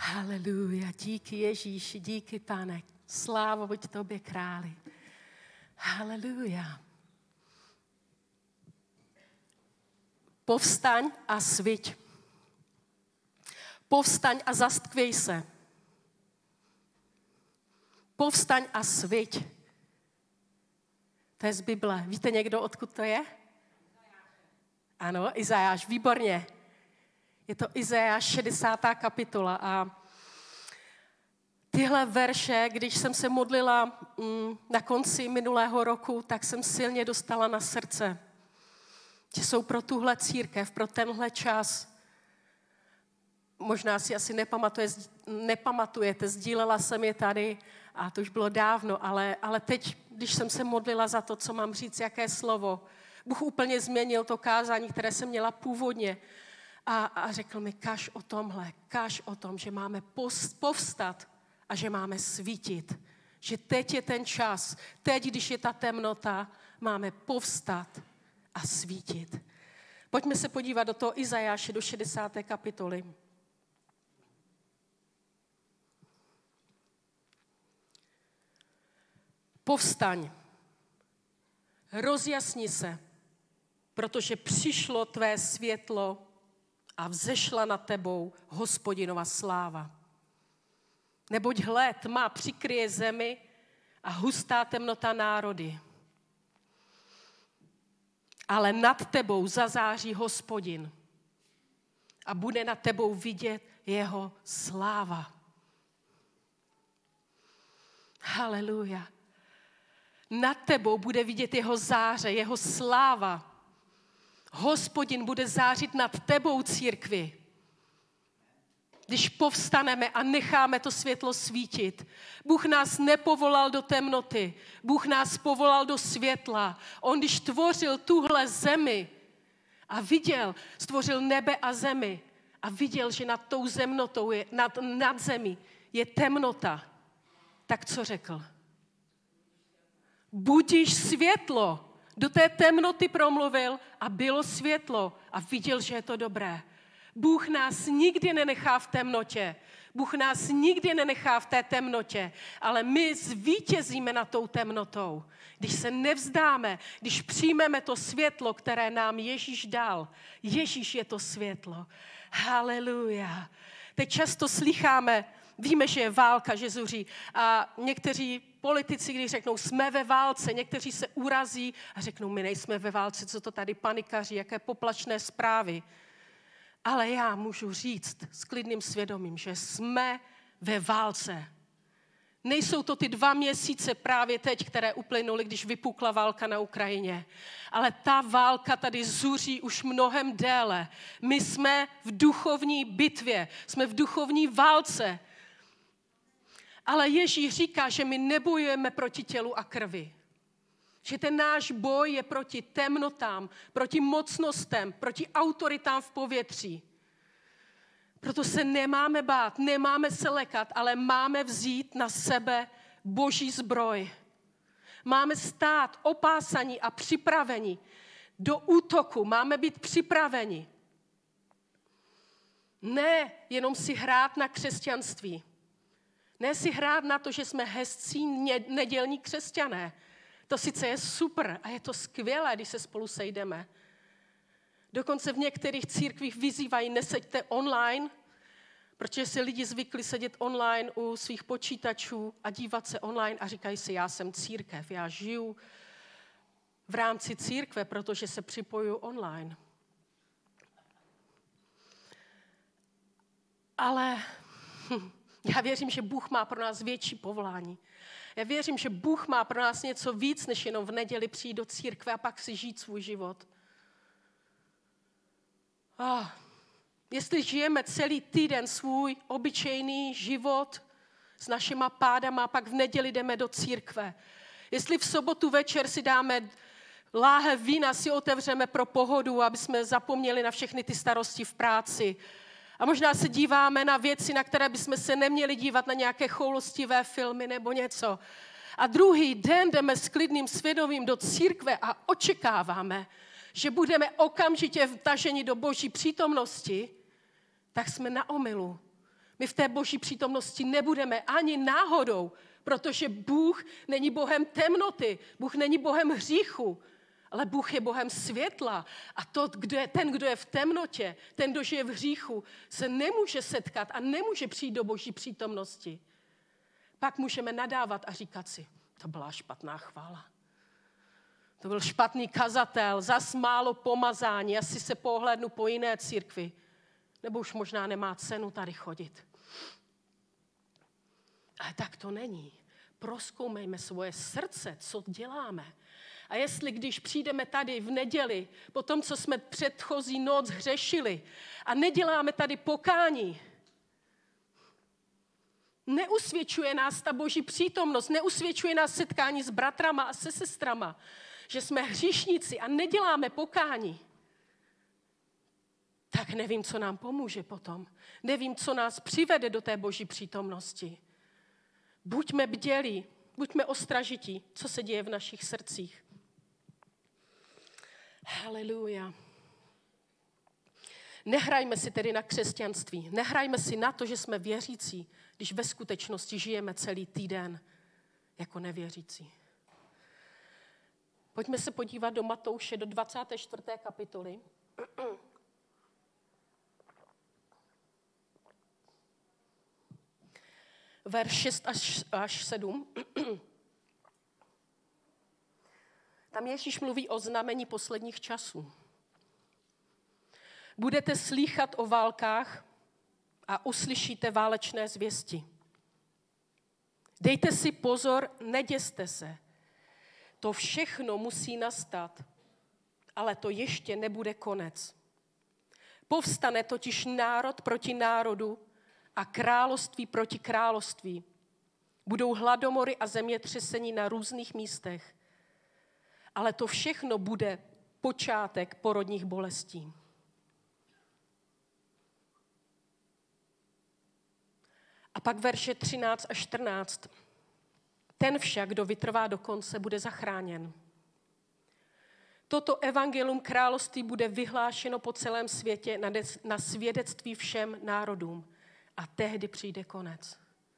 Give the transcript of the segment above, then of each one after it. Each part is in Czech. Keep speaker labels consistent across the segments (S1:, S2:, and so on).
S1: Haleluja, díky Ježíši, díky Pane. Sláva buď tobě, králi. Haleluja. Povstaň a sviť. Povstaň a zastkvěj se. Povstaň a sviť. To je z Bible. Víte někdo, odkud to je? Ano, Izajáš, výborně. Je to Izajáš 60. kapitola a tyhle verše, když jsem se modlila na konci minulého roku, tak jsem silně dostala na srdce, že jsou pro tuhle církev, pro tenhle čas. Možná si asi nepamatujete, sdílela jsem je tady a to už bylo dávno, ale teď, když jsem se modlila za to, co mám říct, jaké slovo, Bůh úplně změnil to kázání, které jsem měla původně a řekl mi, kaž o tom, že máme povstat a že máme svítit. Že teď je ten čas, teď, když je ta temnota, máme povstat a svítit. Pojďme se podívat do toho Izajáše, do 60. kapitoly. Povstaň, rozjasni se, protože přišlo tvé světlo a vzešla nad tebou Hospodinova sláva. Neboť hle, tma přikryje zemi a hustá temnota národy. Ale nad tebou zazáří Hospodin a bude nad tebou vidět jeho sláva. Haleluja. Nad tebou bude vidět jeho záře, jeho sláva. Hospodin bude zářit nad tebou, církvi. Když povstaneme a necháme to světlo svítit. Bůh nás nepovolal do temnoty. Bůh nás povolal do světla. On, když tvořil tuhle zemi a stvořil nebe a zemi a viděl, že nad tou zemnotou, nad zemí je temnota, tak co řekl? Budiš světlo. Do té temnoty promluvil a bylo světlo a viděl, že je to dobré. Bůh nás nikdy nenechá v temnotě. Bůh nás nikdy nenechá v té temnotě, ale my zvítězíme nad tou temnotou. Když se nevzdáme, když přijmeme to světlo, které nám Ježíš dal. Ježíš je to světlo. Haleluja. Teď často slycháme, víme, že je válka, že zuří. A někteří politici, když řeknou, jsme ve válce, někteří se urazí a řeknou, my nejsme ve válce, co to tady panikaří, jaké poplašné zprávy. Ale já můžu říct s klidným svědomím, že jsme ve válce. Nejsou to ty 2 měsíce právě teď, které uplynuly, když vypukla válka na Ukrajině. Ale ta válka tady zuří už mnohem déle. My jsme v duchovní bitvě, jsme v duchovní válce. Ale Ježíš říká, že my nebojujeme proti tělu a krvi. Že ten náš boj je proti temnotám, proti mocnostem, proti autoritám v povětří. Proto se nemáme bát, nemáme se lekat, ale máme vzít na sebe Boží zbroj. Máme stát opásaní a připraveni do útoku. Máme být připraveni. Ne jenom si hrát na křesťanství. Ne si hrát na to, že jsme hezcí nedělní křesťané. To sice je super a je to skvělé, když se spolu sejdeme. Dokonce v některých církvích vyzývají, neseďte online, protože si lidi zvykli sedět online u svých počítačů a dívat se online a říkají si, já jsem církev, já žiju v rámci církve, protože se připojuju online. Ale já věřím, že Bůh má pro nás větší povolání. Já věřím, že Bůh má pro nás něco víc, než jenom v neděli přijít do církve a pak si žít svůj život. Jestli žijeme celý týden svůj obyčejný život s našima pádama a pak v neděli jdeme do církve. Jestli v sobotu večer si dáme láhev vína, si otevřeme pro pohodu, aby jsme zapomněli na všechny ty starosti v práci. A možná se díváme na věci, na které bychom se neměli dívat, na nějaké choulostivé filmy nebo něco. A druhý den jdeme s klidným svědomím do církve a očekáváme, že budeme okamžitě vtaženi do Boží přítomnosti, tak jsme na omylu. My v té boží přítomnosti nebudeme ani náhodou, protože Bůh není Bohem temnoty, Bůh není Bohem hříchu, ale Bůh je Bohem světla. A ten, kdo je v temnotě, ten, kdo žije v hříchu, se nemůže setkat a nemůže přijít do boží přítomnosti. Pak můžeme nadávat a říkat si, to byla špatná chvála. To byl špatný kazatel, zas málo pomazání, asi se pohlédnu po jiné církvi. Nebo už možná nemá cenu tady chodit. Ale tak to není. Prozkoumejme svoje srdce, co děláme. A jestli když přijdeme tady v neděli, po tom, co jsme předchozí noc hřešili a neděláme tady pokání, neusvědčuje nás ta boží přítomnost, neusvědčuje nás setkání s bratrama a se sestrama, že jsme hříšníci a neděláme pokání, tak nevím, co nám pomůže potom. Nevím, co nás přivede do té boží přítomnosti. Buďme bdělí, buďme ostražití, co se děje v našich srdcích. Haleluja. Nehrajme si tedy na křesťanství. Nehrajme si na to, že jsme věřící, když ve skutečnosti žijeme celý týden jako nevěřící. Pojďme se podívat do Matouše, do 24. kapitoly. Verš 6 až 7. Tam Ježíš mluví o znamení posledních časů. Budete slýchat o válkách a uslyšíte válečné zvěsti. Dejte si pozor, neděste se. To všechno musí nastat, ale to ještě nebude konec. Povstane totiž národ proti národu a království proti království. Budou hladomory a zemětřesení na různých místech. Ale to všechno bude počátek porodních bolestí. A pak verše 13 a 14. Ten však, kdo vytrvá do konce, bude zachráněn. Toto evangelium království bude vyhlášeno po celém světě na svědectví všem národům. A tehdy přijde konec.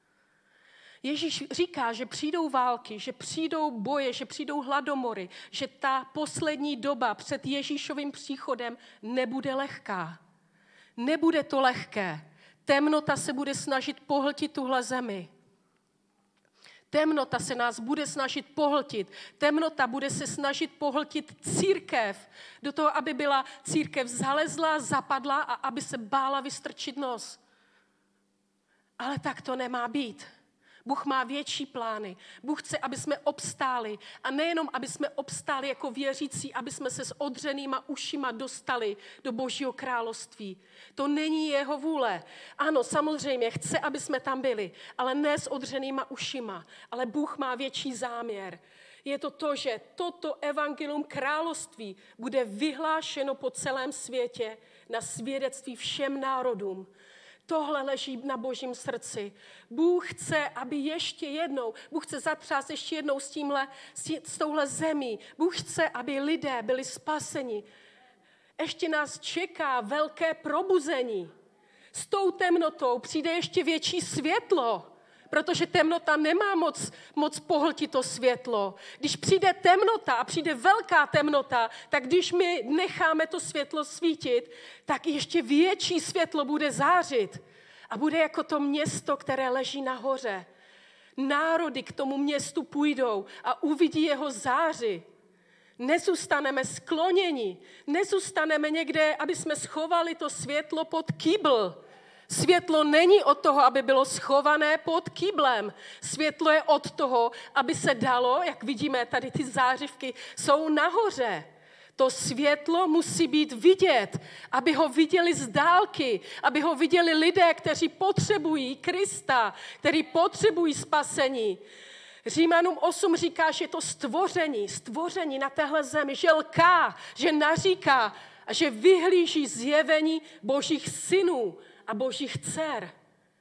S1: Ježíš říká, že přijdou války, že přijdou boje, že přijdou hladomory, že ta poslední doba před Ježíšovým příchodem nebude lehká. Nebude to lehké. Temnota se bude snažit pohltit tuhle zemi. Temnota se nás bude snažit pohltit. Temnota bude se snažit pohltit církev. Do toho, aby byla církev zalezlá, zapadla a aby se bála vystrčit nos. Ale tak to nemá být. Bůh má větší plány. Bůh chce, aby jsme obstáli. A nejenom, aby jsme obstáli jako věřící, aby jsme se s odřenýma ušima dostali do Božího království. To není jeho vůle. Ano, samozřejmě, chce, aby jsme tam byli, ale ne s odřenýma ušima. Ale Bůh má větší záměr. Je to, že toto evangelium království bude vyhlášeno po celém světě na svědectví všem národům. Tohle leží na Božím srdci. Bůh chce, aby ještě jednou, Bůh chce zatřást ještě jednou s touhle zemí. Bůh chce, aby lidé byli spaseni. Ještě nás čeká velké probuzení. S tou temnotou přijde ještě větší světlo, protože temnota nemá moc pohltit to světlo. Když přijde temnota a přijde velká temnota, tak když my necháme to světlo svítit, tak ještě větší světlo bude zářit. A bude jako to město, které leží nahoře. Národy k tomu městu půjdou a uvidí jeho záři. Nezůstaneme skloněni, nezůstaneme někde, aby jsme schovali to světlo pod kýbl. Světlo není od toho, aby bylo schované pod kýblem. Světlo je od toho, aby se dalo, jak vidíme, tady ty zářivky jsou nahoře. To světlo musí být vidět, aby ho viděli z dálky, aby ho viděli lidé, kteří potřebují Krista, kteří potřebují spasení. Římanům 8 říká, že je to stvoření na téhle zemi, že lká, že naříká a že vyhlíží zjevení Božích synů a Božích dcer.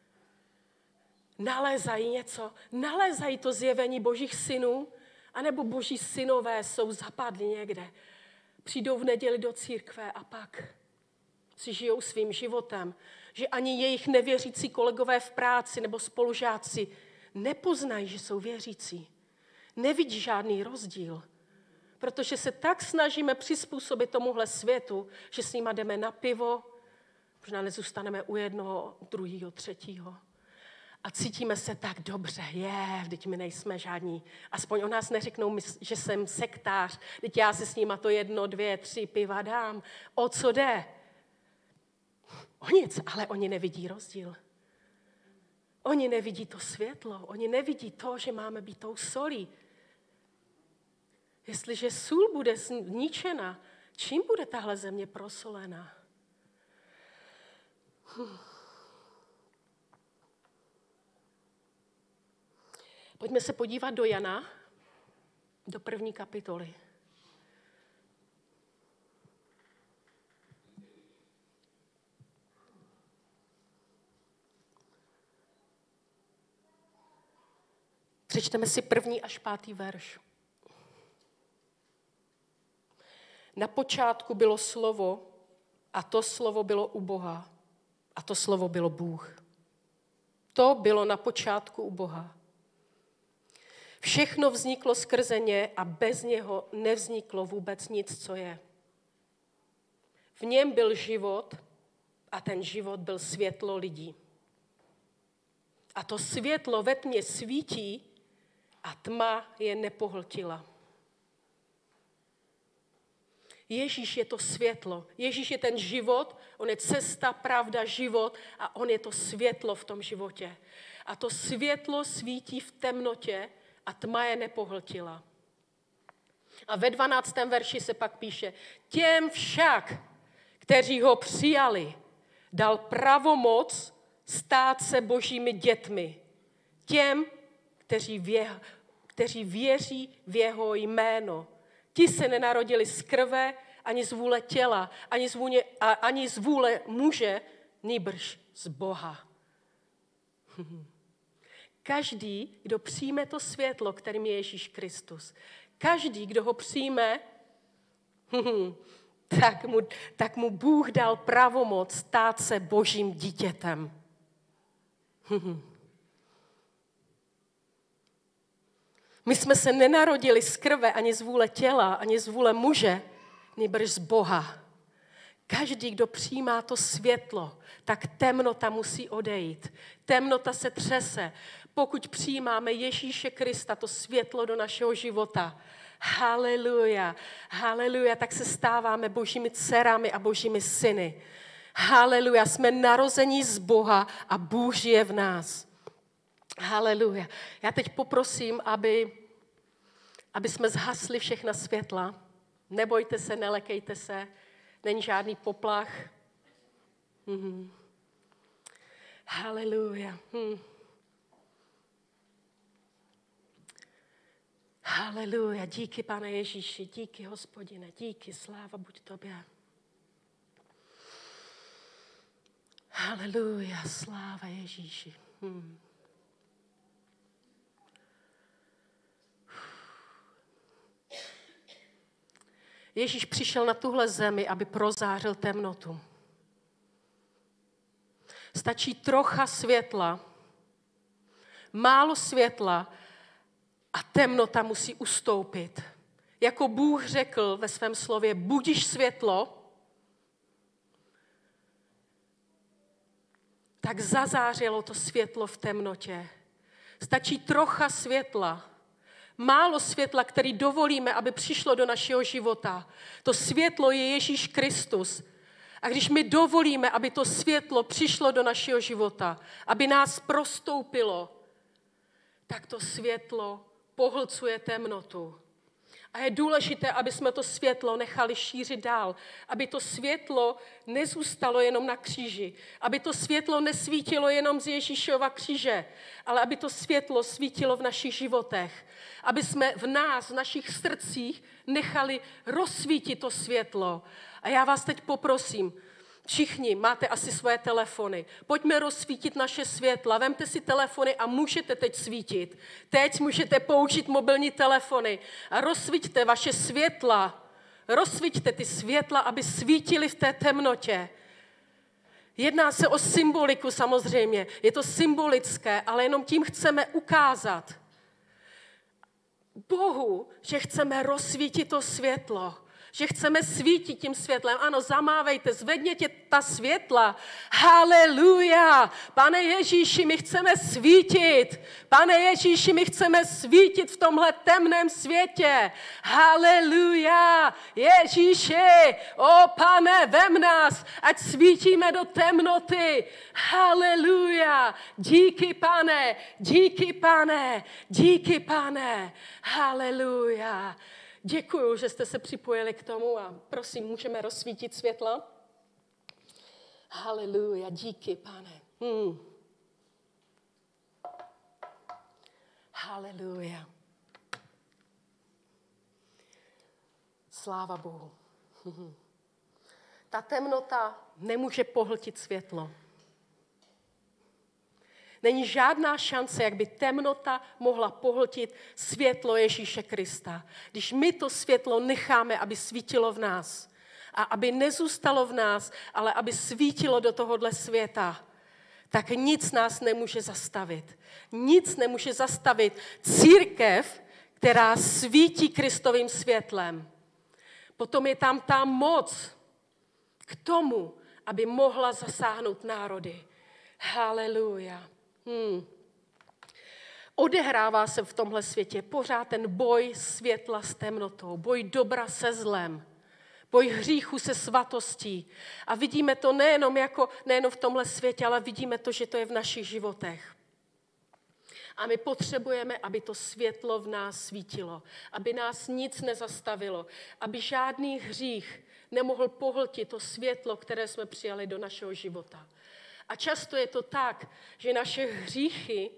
S1: Nalézají to zjevení Božích synů, anebo Boží synové jsou zapadli někde. Přijdou v neděli do církve a pak si žijou svým životem. že ani jejich nevěřící kolegové v práci nebo spolužáci nepoznají, že jsou věřící. Nevidí žádný rozdíl, protože se tak snažíme přizpůsobit tomuhle světu, že s nima jdeme na pivo, možná nezůstaneme u jednoho, druhého, třetího. A cítíme se tak dobře, vždyť my nejsme žádní. Aspoň o nás neřeknou, že jsem sektář, vždyť já si s nima to 1, 2, 3 piva dám. O co jde? O nic, ale oni nevidí rozdíl. Oni nevidí to světlo, oni nevidí to, že máme být tou solí. Jestliže sůl bude zničena, čím bude tahle země prosolená? Pojďme se podívat do Jana, do 1. kapitoly. Přečteme si 1. až 5. verš. Na počátku bylo slovo a to slovo bylo u Boha a to slovo bylo Bůh. To bylo na počátku u Boha. Všechno vzniklo skrze ně a bez něho nevzniklo vůbec nic, co je. V něm byl život a ten život byl světlo lidí. A to světlo ve tmě svítí a tma je nepohltila. Ježíš je to světlo. Ježíš je ten život, on je cesta, pravda, život a on je to světlo v tom životě. A to světlo svítí v temnotě a tma je nepohltila. A ve 12. verši se pak píše, těm však, kteří ho přijali, dal pravomoc stát se božími dětmi. Těm, kteří věří v jeho jméno. Ti se nenarodili z krve, ani z vůle těla, ani z vůle muže, nýbrž z Boha. Každý, kdo přijme to světlo, kterým je Ježíš Kristus, každý, kdo ho přijme, tak mu Bůh dal pravomoc stát se božím dítětem. My jsme se nenarodili z krve, ani z vůle těla, ani z vůle muže, nýbrž z Boha. Každý, kdo přijímá to světlo, tak temnota musí odejít. Temnota se třese. Pokud přijímáme Ježíše Krista, to světlo do našeho života, haleluja, haleluja, tak se stáváme božími dcerami a božími syny. Haleluja, jsme narození z Boha a Bůh žije v nás. Haleluja. Já teď poprosím, aby jsme zhasli všechna světla. Nebojte se, nelekejte se. Není žádný poplach. Haleluja. Haleluja. Díky, Pane Ježíši. Díky, Hospodine. Díky, sláva buď tobě. Haleluja. Sláva Ježíši. Ježíš přišel na tuhle zemi, aby prozářil temnotu. Stačí trocha světla, málo světla a temnota musí ustoupit. Jako Bůh řekl ve svém slově, budiš světlo, tak zazářilo to světlo v temnotě. Stačí trocha světla, málo světla, který dovolíme, aby přišlo do našeho života. To světlo je Ježíš Kristus. A když my dovolíme, aby to světlo přišlo do našeho života, aby nás prostoupilo, tak to světlo pohlcuje temnotu. A je důležité, aby jsme to světlo nechali šířit dál. Aby to světlo nezůstalo jenom na kříži. Aby to světlo nesvítilo jenom z Ježíšova kříže, ale aby to světlo svítilo v našich životech. Aby jsme v nás, v našich srdcích nechali rozsvítit to světlo. A já vás teď poprosím, všichni máte asi svoje telefony. Pojďme rozsvítit naše světla. Vemte si telefony a můžete teď svítit. Teď můžete použít mobilní telefony a rozsvíťte vaše světla. Rozsvíťte ty světla, aby svítily v té temnotě. Jedná se o symboliku samozřejmě. Je to symbolické, ale jenom tím chceme ukázat Bohu, že chceme rozsvítit to světlo. Že chceme svítit tím světlem. Ano, zamávejte, zvedněte ta světla. Haleluja! Pane Ježíši, my chceme svítit. Pane Ježíši, my chceme svítit v tomhle temném světě. Haleluja! Ježíši, o Pane, vem nás, ať svítíme do temnoty. Haleluja! Díky, Pane, díky, Pane, díky, Pane. Haleluja! Děkuju, že jste se připojili k tomu a prosím, můžeme rozsvítit světlo? Haleluja, díky, Pane. Haleluja. Sláva Bohu. Ta temnota nemůže pohltit světlo. Není žádná šance, jak by temnota mohla pohltit světlo Ježíše Krista. Když my to světlo necháme, aby svítilo v nás a aby nezůstalo v nás, ale aby svítilo do tohohle světa, tak nic nás nemůže zastavit. Nic nemůže zastavit církev, která svítí Kristovým světlem. Potom je tam ta moc k tomu, aby mohla zasáhnout národy. Haleluja. Odehrává se v tomhle světě pořád ten boj světla s temnotou, boj dobra se zlem, boj hříchu se svatostí. A vidíme to nejenom v tomhle světě, ale vidíme to, že to je v našich životech. A my potřebujeme, aby to světlo v nás svítilo, aby nás nic nezastavilo, aby žádný hřích nemohl pohltit to světlo, které jsme přijali do našeho života. A často je to tak, že naše hříchy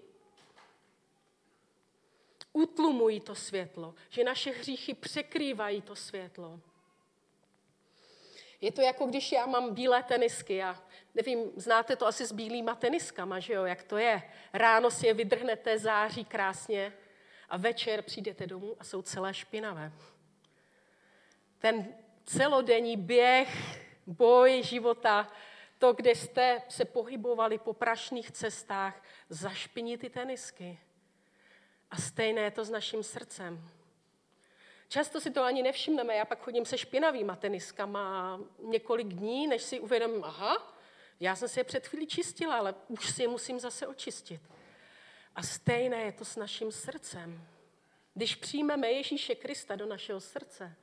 S1: utlumují to světlo, že naše hříchy překrývají to světlo. Je to jako když já mám bílé tenisky. Já nevím, znáte to asi s bílýma teniskama, že jo, jak to je. Ráno si je vydrhnete, září krásně a večer přijdete domů a jsou celé špinavé. Ten celodenní běh, boj života, to, kde jste se pohybovali po prašných cestách, zašpiní ty tenisky. A stejné je to s naším srdcem. Často si to ani nevšimneme, já pak chodím se špinavýma teniskama několik dní, než si uvědomím, aha, já jsem si je před chvílí čistila, ale už si je musím zase očistit. A stejné je to s naším srdcem. Když přijmeme Ježíše Krista do našeho srdce,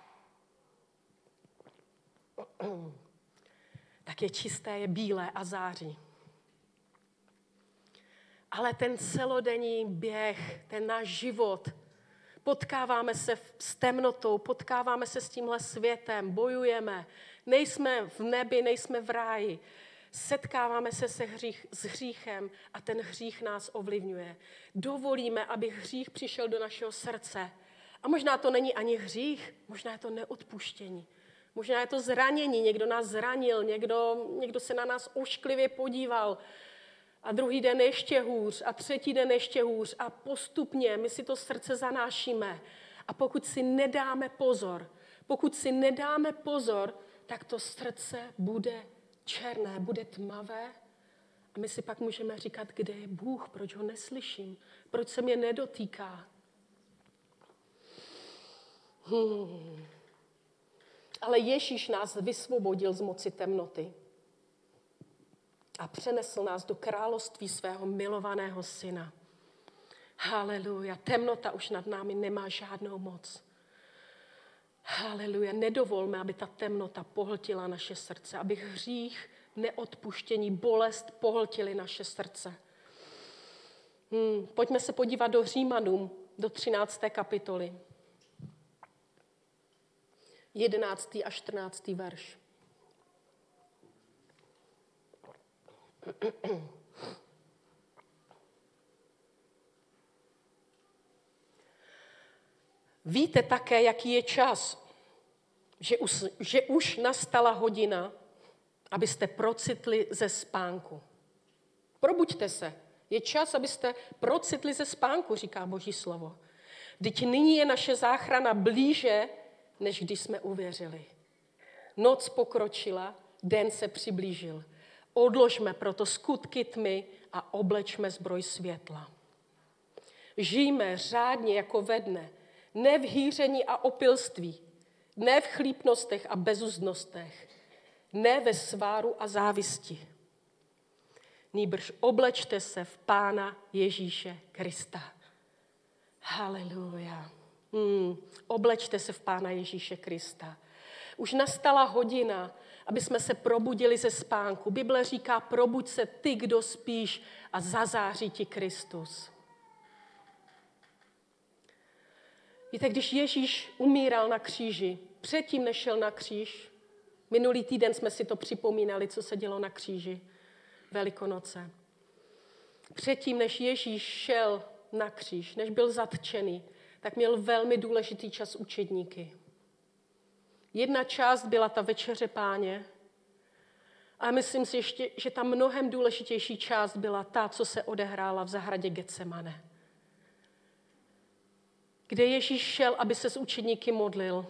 S1: tak je čisté, je bílé a září. Ale ten celodenní běh, ten náš život, potkáváme se s temnotou, potkáváme se s tímhle světem, bojujeme, nejsme v nebi, nejsme v ráji, setkáváme se s hříchem a ten hřích nás ovlivňuje. Dovolíme, aby hřích přišel do našeho srdce. A možná to není ani hřích, možná je to neodpuštění. Možná je to zranění, někdo nás zranil, někdo se na nás ošklivě podíval a druhý den ještě hůř a třetí den ještě hůř a postupně my si to srdce zanášíme. A pokud si nedáme pozor, tak to srdce bude černé, bude tmavé a my si pak můžeme říkat, kde je Bůh, proč ho neslyším, proč se mě nedotýká. Ale Ježíš nás vysvobodil z moci temnoty a přenesl nás do království svého milovaného syna. Haleluja. Temnota už nad námi nemá žádnou moc. Haleluja. Nedovolme, aby ta temnota pohltila naše srdce, aby hřích, neodpuštění, bolest pohltili naše srdce. Pojďme se podívat do Římanům, do 13. kapitoly. 11. a 14. verš. Víte také, jaký je čas, že už nastala hodina, abyste procitli ze spánku. Probuďte se. Je čas, abyste procitli ze spánku, říká Boží slovo. Vždyť nyní je naše záchrana blíže, než když jsme uvěřili. Noc pokročila, den se přiblížil. Odložme proto skutky tmy a oblečme zbroj světla. Žijme řádně jako ve dne, ne v hýření a opilství, ne v chlípnostech a bezuzdnostech, ne ve sváru a závisti. Nýbrž oblečte se v Pána Ježíše Krista. Haleluja. Oblečte se v Pána Ježíše Krista. Už nastala hodina, aby jsme se probudili ze spánku. Bible říká, probuď se ty, kdo spíš, a zazáří ti Kristus. Víte, když Ježíš umíral na kříži, předtím než šel na kříž, minulý týden jsme si to připomínali, co se dělo na kříži, Velikonoce. Předtím, než Ježíš šel na kříž, než byl zatčený, tak měl velmi důležitý čas učedníky. Jedna část byla ta večeře Páně a myslím si ještě, že ta mnohem důležitější část byla ta, co se odehrála v zahradě Getsemane, kde Ježíš šel, aby se s učedníky modlil.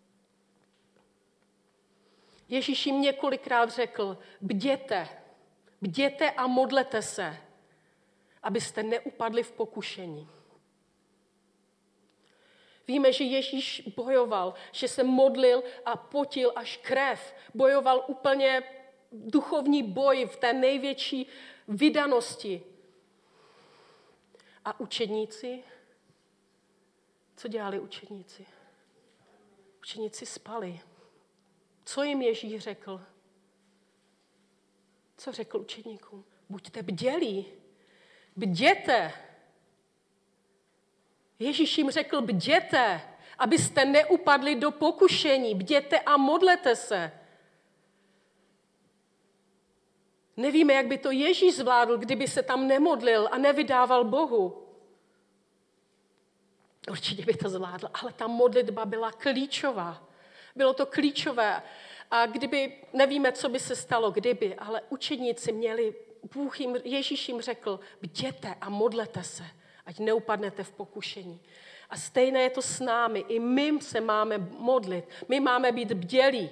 S1: Ježíš jim několikrát řekl, bděte a modlete se, abyste neupadli v pokušení. Víme, že Ježíš bojoval, že se modlil a potil až krev. Bojoval úplně duchovní boj v té největší vydanosti. A učedníci? Co dělali učedníci? Učedníci spali. Co jim Ježíš řekl? Co řekl učedníkům? Buďte bdělí. Bděte. Ježíš jim řekl, bděte, abyste neupadli do pokušení. Bděte a modlete se. Nevíme, jak by to Ježíš zvládl, kdyby se tam nemodlil a nevydával Bohu. Určitě by to zvládl, ale ta modlitba byla klíčová. Bylo to klíčové. A nevíme, co by se stalo, kdyby, ale učedníci měli, Ježíš jim řekl, bděte a modlete se, ať neupadnete v pokušení. A stejné je to s námi. I my se máme modlit. My máme být bdělí,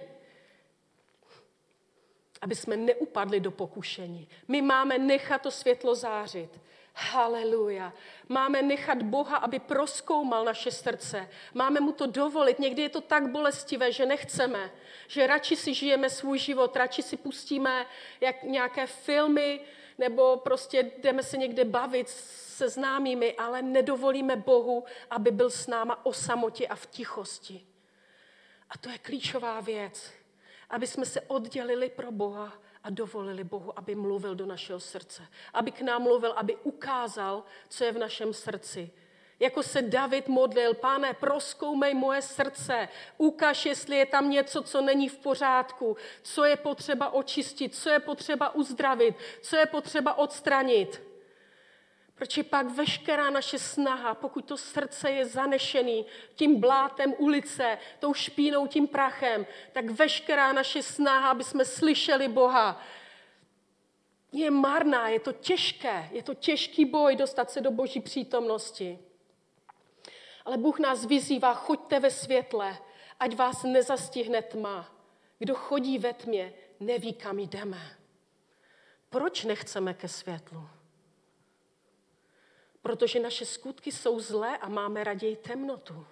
S1: aby jsme neupadli do pokušení. My máme nechat to světlo zářit. Haleluja. Máme nechat Boha, aby prozkoumal naše srdce. Máme mu to dovolit. Někdy je to tak bolestivé, že nechceme. Že radši si žijeme svůj život, radši si pustíme nějaké filmy, nebo prostě jdeme se někde bavit se známými, ale nedovolíme Bohu, aby byl s náma o samotě a v tichosti. A to je klíčová věc. Aby jsme se oddělili pro Boha a dovolili Bohu, aby mluvil do našeho srdce. Aby k nám mluvil, aby ukázal, co je v našem srdci. Jako se David modlil, Pane, prozkoumej moje srdce, ukaž, jestli je tam něco, co není v pořádku, co je potřeba očistit, co je potřeba uzdravit, co je potřeba odstranit. Protože pak veškerá naše snaha, pokud to srdce je zanešený tím blátem ulice, tou špínou, tím prachem, tak veškerá naše snaha, aby jsme slyšeli Boha, je marná, je to těžké, je to těžký boj dostat se do Boží přítomnosti. Ale Bůh nás vyzývá, choďte ve světle, ať vás nezastihne tma. Kdo chodí ve tmě, neví, kam jdeme. Proč nechceme ke světlu? Protože naše skutky jsou zlé a máme raději temnotu.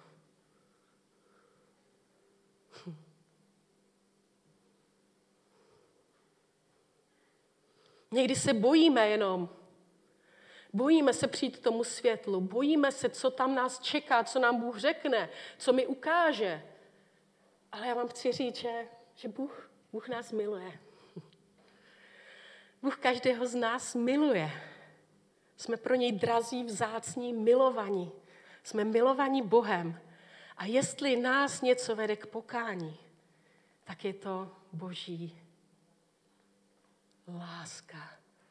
S1: Někdy se bojíme jenom. Bojíme se přijít k tomu světlu. Bojíme se, co tam nás čeká, co nám Bůh řekne, co mi ukáže. Ale já vám chci říct, že Bůh nás miluje. Bůh každého z nás miluje. Jsme pro něj drazí, vzácní, milovaní. Jsme milovaní Bohem. A jestli nás něco vede k pokání, tak je to Boží láska.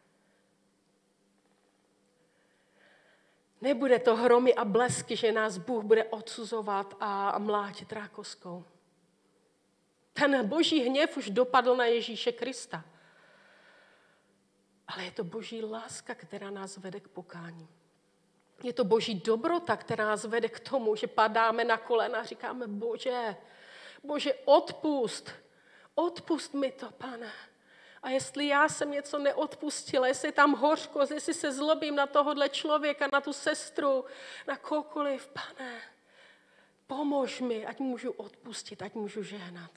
S1: Nebude to hromy a blesky, že nás Bůh bude odsuzovat a mlátit rákoskou. Ten Boží hněv už dopadl na Ježíše Krista. Ale je to Boží láska, která nás vede k pokání. Je to Boží dobrota, která nás vede k tomu, že padáme na kolena a říkáme, Bože, odpust mi to, Pane. A jestli já jsem něco neodpustila, jestli je tam hořkost, jestli se zlobím na tohohle člověka, na tu sestru, na kohokoliv, Pane, pomož mi, ať můžu odpustit, ať můžu žehnat.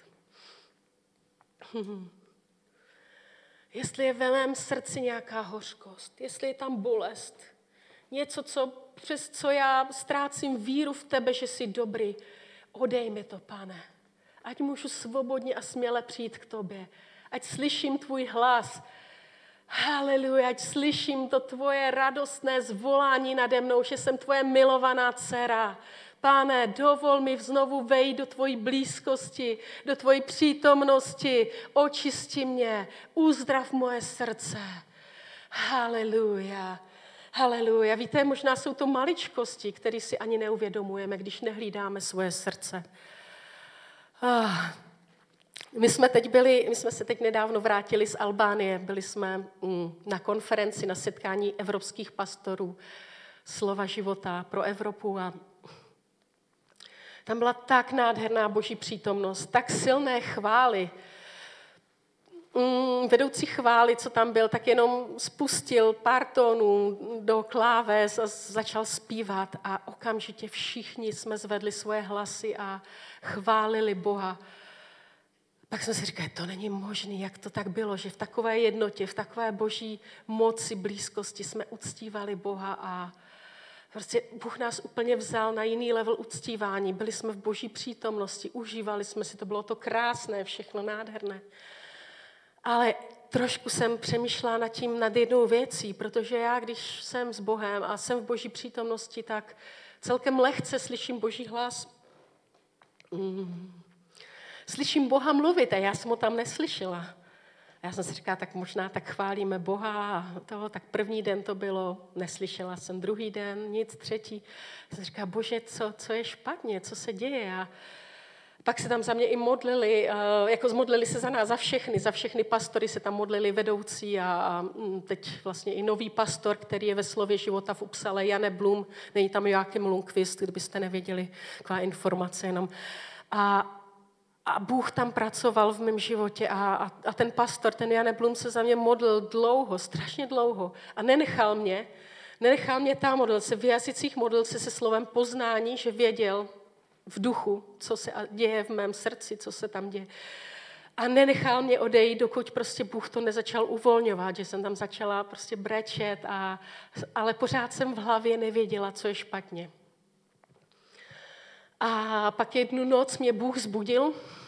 S1: Jestli je ve mém srdci nějaká hořkost, jestli je tam bolest, něco, přes co já ztrácím víru v tebe, že jsi dobrý, odej mi to, Pane. Ať můžu svobodně a směle přijít k tobě. Ať slyším tvůj hlas. Haleluja, ať slyším to tvoje radostné zvolání nade mnou, že jsem tvoje milovaná dcera. Pane, dovol mi znovu vejít do tvojí blízkosti, do tvojí přítomnosti. Očisti mě, uzdrav moje srdce. Haleluja. Haleluja. Víte, možná jsou to maličkosti, které si ani neuvědomujeme, když nehlídáme svoje srdce. My jsme se teď nedávno vrátili z Albánie. Byli jsme na konferenci, na setkání evropských pastorů Slova života pro Evropu a tam byla tak nádherná Boží přítomnost, tak silné chvály. Vedoucí chvály, co tam byl, tak jenom spustil pár tónů do kláves a začal zpívat a okamžitě všichni jsme zvedli svoje hlasy a chválili Boha. Pak jsme si říkali, to není možné, jak to tak bylo, že v takové jednotě, v takové Boží moci, blízkosti jsme uctívali Boha a prostě Bůh nás úplně vzal na jiný level uctívání. Byli jsme v Boží přítomnosti, užívali jsme si, to bylo to krásné, všechno nádherné. Ale trošku jsem přemýšlela nad jednou věcí, protože já, když jsem s Bohem a jsem v Boží přítomnosti, tak celkem lehce slyším Boží hlas. Slyším Boha mluvit a já jsem ho tam neslyšela. Já jsem si říkala, tak možná tak chválíme Boha a toho, tak první den to bylo, neslyšela jsem, druhý den, nic, třetí. Já jsem říkala, Bože, co je špatně, co se děje? A pak se tam za mě i modlili, jako zmodlili se za nás, za všechny pastory se tam modlili vedoucí a teď vlastně i nový pastor, který je ve Slově života v Upsale, Jane Blum, není tam Joachim Lundqvist, kdybyste nevěděli, taková informace jenom. A Bůh tam pracoval v mém životě a ten pastor, ten Jane Blum se za mě modlil dlouho, strašně dlouho a nenechal mě tam, modlil se v jazycích, modlil se slovem poznání, že věděl v duchu, co se děje v mém srdci, co se tam děje. A nenechal mě odejít, dokud prostě Bůh to nezačal uvolňovat, že jsem tam začala prostě brečet, ale pořád jsem v hlavě nevěděla, co je špatně. A pak jednu noc mě Bůh zbudil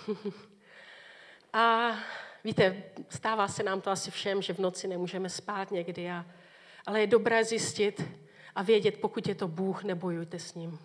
S1: a víte, stává se nám to asi všem, že v noci nemůžeme spát někdy, ale je dobré zjistit a vědět, pokud je to Bůh, nebojujte s ním.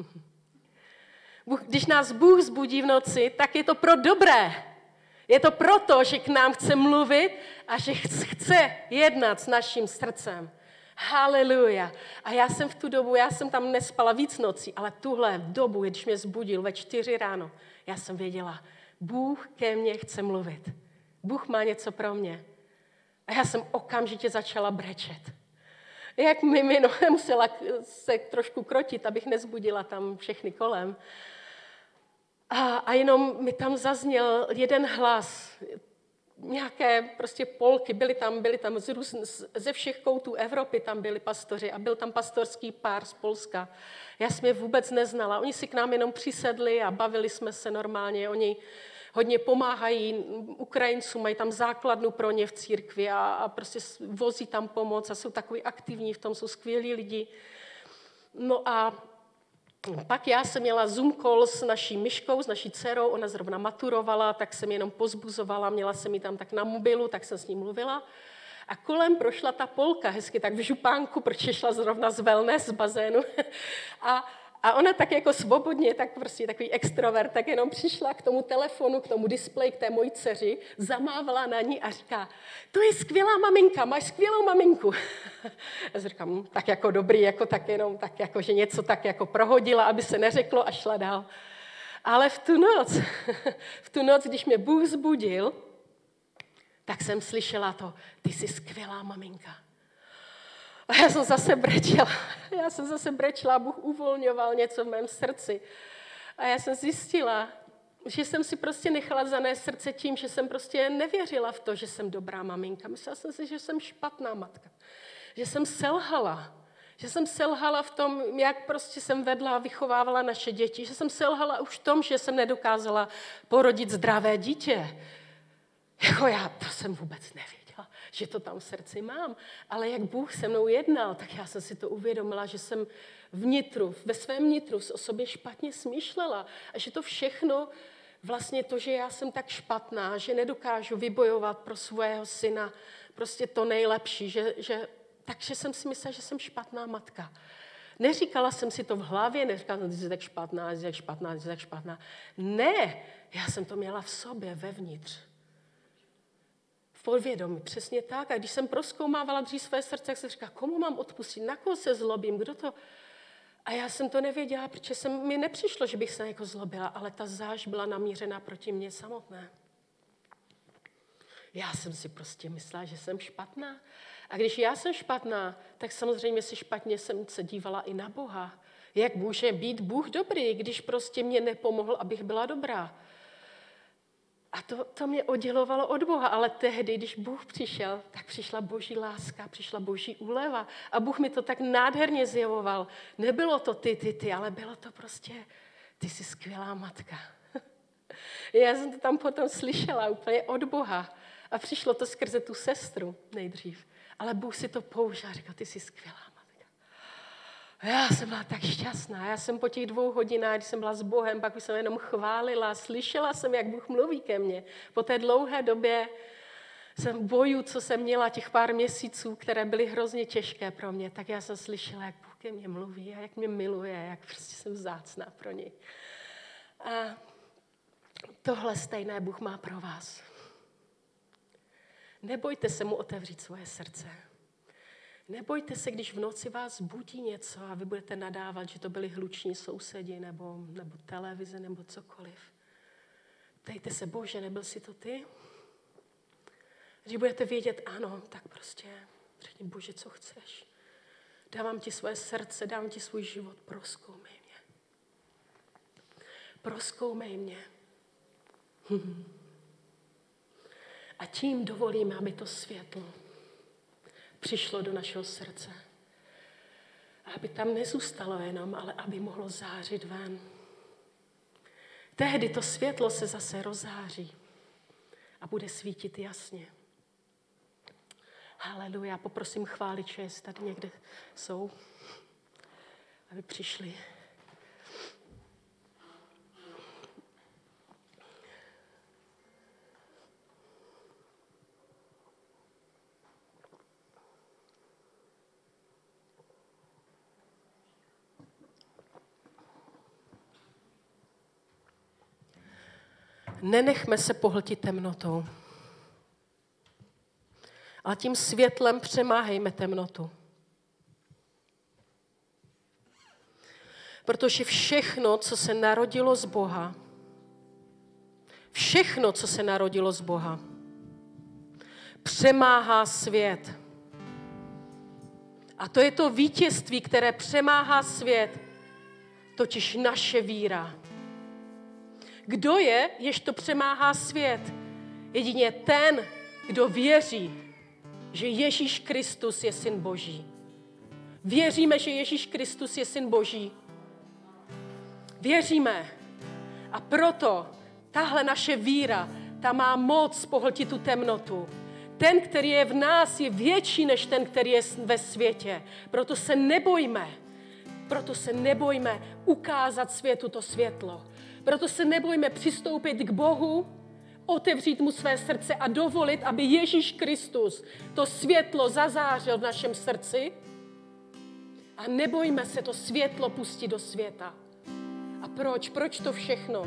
S1: Když nás Bůh zbudí v noci, tak je to pro dobré. Je to proto, že k nám chce mluvit a že chce jednat s naším srdcem. Haleluja. A já jsem v tu dobu, já jsem tam nespala víc nocí, ale tuhle dobu, když mě zbudil ve 4 ráno, já jsem věděla, Bůh ke mně chce mluvit. Bůh má něco pro mě. A já jsem okamžitě začala brečet. Jak mimino, musela se trošku krotit, abych nezbudila tam všechny kolem. A jenom mi tam zazněl jeden hlas, nějaké prostě polky, byli tam ze všech koutů Evropy tam byli pastoři a byl tam pastorský pár z Polska. Já jsem je vůbec neznala, oni si k nám jenom přisedli a bavili jsme se normálně, oni hodně pomáhají Ukrajincům, mají tam základnu pro ně v církvi a prostě vozí tam pomoc a jsou takový aktivní v tom, jsou skvělí lidi. No a pak já jsem měla Zoom call s naší Myškou, s naší dcerou, ona zrovna maturovala, tak jsem jenom pozbuzovala, měla jsem ji tam tak na mobilu, tak jsem s ní mluvila. A kolem prošla ta Polka, hezky tak v župánku, protože šla zrovna z wellness, z bazénu. A ona tak jako svobodně, tak prostě takový extrovert, tak jenom přišla k tomu telefonu, k tomu displeji, k té mojí dceři, zamávala na ní a říká, to je skvělá maminka, máš skvělou maminku. Já si říkám, tak jako dobrý, jako tak jenom, tak jako, že něco tak jako prohodila, aby se neřeklo a šla dál. Ale v tu noc, když mě Bůh zbudil, tak jsem slyšela to, ty jsi skvělá maminka. A já jsem zase brečela, Bůh uvolňoval něco v mém srdci. A já jsem zjistila, že jsem si prostě nechala zanést srdce tím, že jsem prostě nevěřila v to, že jsem dobrá maminka. Myslela jsem si, že jsem špatná matka. Že jsem selhala. Že jsem selhala v tom, jak prostě jsem vedla a vychovávala naše děti. Že jsem selhala už v tom, že jsem nedokázala porodit zdravé dítě. Jako já, to jsem vůbec nevěděla, že to tam v srdci mám. Ale jak Bůh se mnou jednal, tak já jsem si to uvědomila, že jsem ve svém vnitru o sobě špatně smýšlela. A že to všechno, vlastně to, že já jsem tak špatná, že nedokážu vybojovat pro svého syna prostě to nejlepší, takže jsem si myslela, že jsem špatná matka. Neříkala jsem si to v hlavě, neříkala jsem, že jsi tak špatná, jsi tak špatná, jsi tak špatná. Ne, já jsem to měla v sobě, vevnitř. V podvědomí, přesně tak. A když jsem prozkoumávala dřív své srdce, tak jsem říkala, komu mám odpustit, na koho se zlobím, kdo to... A já jsem to nevěděla, protože mi nepřišlo, že bych se jako zlobila, ale ta zášť byla namířená proti mně samotné. Já jsem si prostě myslela, že jsem špatná. A když já jsem špatná, tak samozřejmě si špatně jsem se dívala i na Boha. Jak může být Bůh dobrý, když prostě mě nepomohl, abych byla dobrá? A to mě oddělovalo od Boha, ale tehdy, když Bůh přišel, tak přišla Boží láska, přišla Boží úleva. A Bůh mi to tak nádherně zjevoval. Nebylo to ty, ale bylo to prostě, ty jsi skvělá matka. Já jsem to tam potom slyšela úplně od Boha. A přišlo to skrze tu sestru nejdřív. Ale Bůh si to použil a řekl, ty jsi skvělá matka. A já jsem byla tak šťastná. Já jsem po těch 2 hodinách, když jsem byla s Bohem, pak už jsem jenom chválila, slyšela jsem, jak Bůh mluví ke mně. Po té dlouhé době jsem bojů, co jsem měla, těch pár měsíců, které byly hrozně těžké pro mě, tak já jsem slyšela, jak Bůh ke mně mluví a jak mě miluje, jak prostě jsem vzácná pro něj. A tohle stejné Bůh má pro vás. Nebojte se mu otevřít svoje srdce. Nebojte se, když v noci vás budí něco a vy budete nadávat, že to byli hluční sousedi nebo televize nebo cokoliv. Ptejte se, Bože, nebyl jsi to ty? Když budete vědět ano, tak prostě řekni, Bože, co chceš. Dávám ti svoje srdce, dávám ti svůj život, prozkoumej mě. Prozkoumej mě. A tím dovolíme, aby to světlo přišlo do našeho srdce. A aby tam nezůstalo jenom, ale aby mohlo zářit ven. Tehdy to světlo se zase rozzáří a bude svítit jasně. Haleluja, poprosím chváliče, jestli tady někde jsou, aby přišli. Nenechme se pohltit temnotou, ale tím světlem přemáhejme temnotu. Protože všechno, co se narodilo z Boha, přemáhá svět. A to je to vítězství, které přemáhá svět, totiž naše víra. Kdo je, jež to přemáhá svět? Jedině ten, kdo věří, že Ježíš Kristus je Syn Boží. Věříme, že Ježíš Kristus je Syn Boží. Věříme. A proto tahle naše víra, ta má moc pohltit tu temnotu. Ten, který je v nás, je větší než ten, který je ve světě. Proto se nebojme ukázat světu to světlo. Proto se nebojme přistoupit k Bohu, otevřít mu své srdce a dovolit, aby Ježíš Kristus to světlo zazářil v našem srdci. A nebojme se to světlo pustit do světa. A proč? Proč to všechno?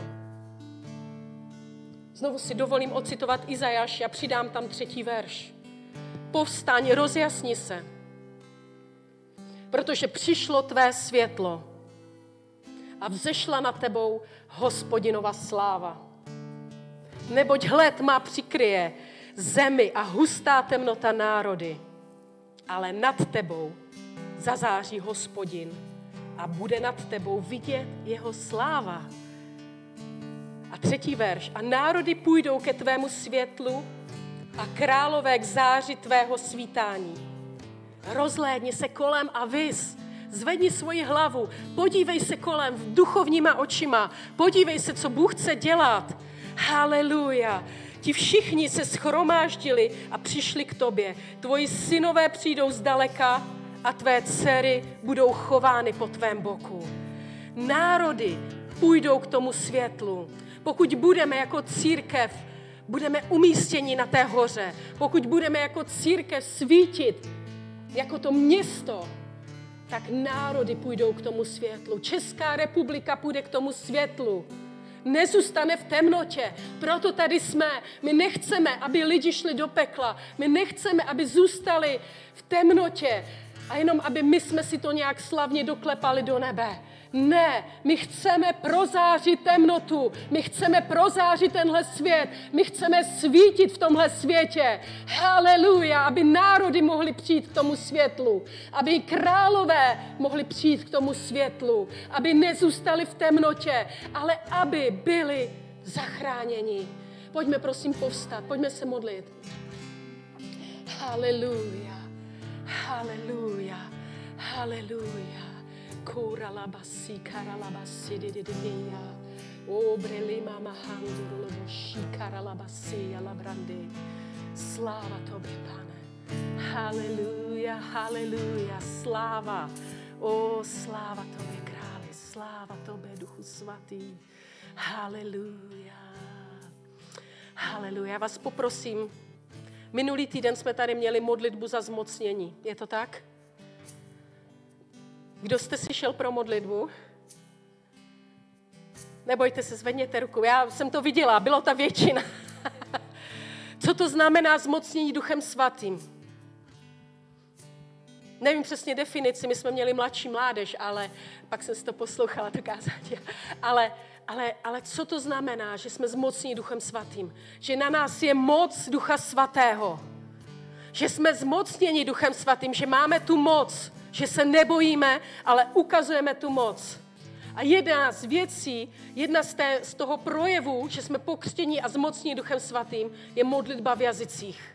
S1: Znovu si dovolím ocitovat Izajáše a přidám tam 3. verš. Povstaň, rozjasni se, protože přišlo tvé světlo a vzešla nad tebou Hospodinova sláva. Neboť hle, tma přikryje zemi a hustá temnota národy, ale nad tebou zazáří Hospodin a bude nad tebou vidět jeho sláva. A 3. verš. A národy půjdou ke tvému světlu a králové k záři tvého svítání. Rozhlédni se kolem a vys. Zvedni svoji hlavu, podívej se kolem duchovníma očima, podívej se, co Bůh chce dělat. Haleluja. Ti všichni se shromáždili a přišli k tobě. Tvoji synové přijdou zdaleka a tvé dcery budou chovány po tvém boku. Národy půjdou k tomu světlu. Pokud budeme jako církev, budeme umístěni na té hoře. Pokud budeme jako církev svítit, jako to město, tak národy půjdou k tomu světlu. Česká republika půjde k tomu světlu. Nezůstane v temnotě. Proto tady jsme. My nechceme, aby lidi šli do pekla. My nechceme, aby zůstali v temnotě a jenom, aby my jsme si to nějak slavně doklepali do nebe. Ne, my chceme prozářit temnotu, my chceme prozářit tenhle svět, my chceme svítit v tomhle světě. Haleluja, aby národy mohly přijít k tomu světlu, aby králové mohli přijít k tomu světlu, aby nezůstali v temnotě, ale aby byli zachráněni. Pojďme prosím povstat, pojďme se modlit. Haleluja, haleluja, haleluja. Kuralabasi, karalabasi, dididia. Obrelima mahanduroloboshi, karalabasi, alabrande. Sláva tobě, Pane. Haleluja, haleluja, sláva. O, sláva tobě, králi, sláva tobě, Duchu svatý. Haleluja. Haleluja. Já vás poprosím, minulý týden jsme tady měli modlitbu za zmocnění. Je to tak? Kdo jste si šel pro modlitbu? Nebojte se, zvedněte ruku. Já jsem to viděla, bylo ta většina. Co to znamená zmocnění Duchem svatým? Nevím přesně definici, my jsme měli mladší mládež, ale pak jsem si to poslouchala, to kázání. Ale co to znamená, že jsme zmocněni Duchem svatým? Že na nás je moc Ducha svatého. Že jsme zmocněni Duchem svatým, že máme tu moc, že se nebojíme, ale ukazujeme tu moc. A jedna z věcí, z toho projevu, že jsme pokřtěni a zmocněni Duchem svatým, je modlitba v jazycích.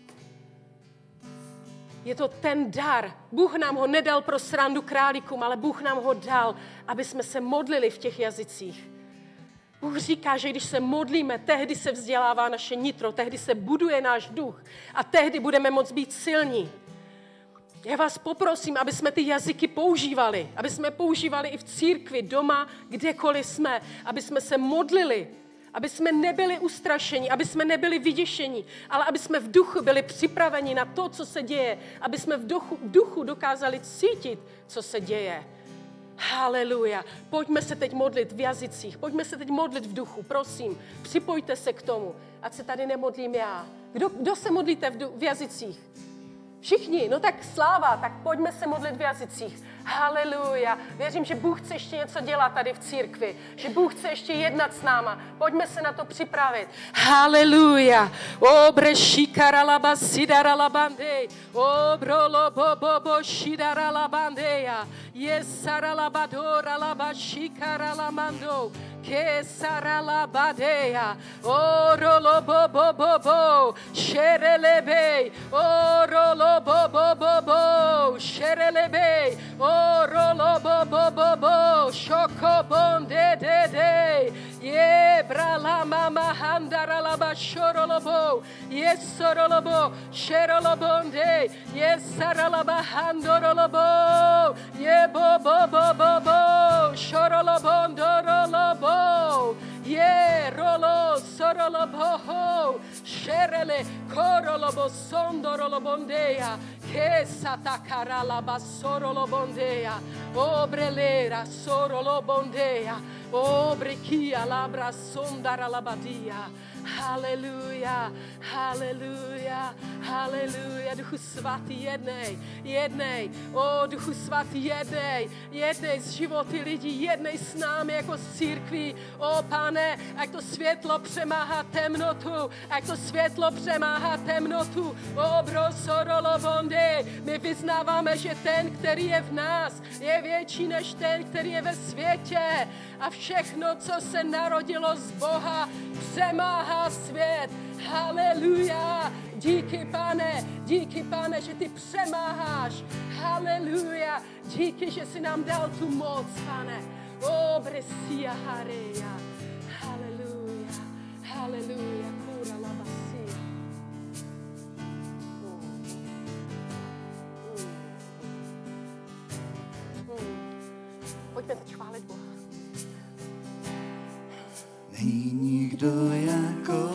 S1: Je to ten dar. Bůh nám ho nedal pro srandu králíkům, ale Bůh nám ho dal, aby jsme se modlili v těch jazycích. Bůh říká, že když se modlíme, tehdy se vzdělává naše nitro, tehdy se buduje náš duch a tehdy budeme moct být silní. Já vás poprosím, aby jsme ty jazyky používali, aby jsme používali i v církvi, doma, kdekoliv jsme, aby jsme se modlili, aby jsme nebyli ustrašeni, aby jsme nebyli vyděšeni, ale aby jsme v duchu byli připraveni na to, co se děje, aby jsme v duchu dokázali cítit, co se děje. Haleluja. Pojďme se teď modlit v jazycích, pojďme se teď modlit v duchu, prosím, připojte se k tomu, ať se tady nemodlím já. Kdo se modlíte v jazycích? Všichni, no tak sláva, tak pojďme se modlit v jazycích. Haleluja. Věřím, že Bůh chce ještě něco dělat tady v církvi, že Bůh chce ještě jednat s náma. Pojďme se na to připravit. Haleluja. Obre šikaralaba sidaralabande. Obrolo bobo shidaralabandeja. Yesaralabadora laba shikaralamando. Kesaralabadeja. Orolo bobo sherelebe. Orolo bobo sherelebe. Orolo bobo shokobon de. Ye brala mama handaralaba shorolobo. Yesorolobo sherolobonde. Yesaralaba handorolobo. Ye bobo shorolobondorolobo. Ye rolo sorolobo. Sherele korolobo sondorolobondeya. Kesatakaralaba sorolobondeya. Obrelera sorolobondeya. Obrekia labra sondaralabadia. Haleluja, haleluja, haleluja. Duchu svatý, jednej. O, Duchu svatý, jednej z životy lidí, jednej s námi jako z církví. O, Pane, ať to světlo přemáhá temnotu, ať to světlo přemáhá temnotu. O, brosorolo bonde, my vyznáváme, že ten, který je v nás, je větší než ten, který je ve světě. A všechno, co se narodilo z Boha, přemáhá svět. Haleluja. Díky, Pane, že ty přemáháš. Haleluja. Díky, že jsi nám dal tu moc, Pane. O, bresia hareja. Haleluja. Haleluja. Kura labasia. Pojďme teď chválit Boha.
S2: Není nikdo jako